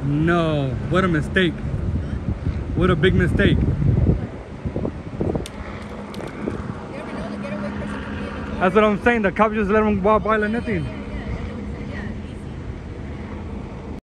No, what a mistake. What a big mistake. That's what I'm saying. The cop just let him walk by like nothing.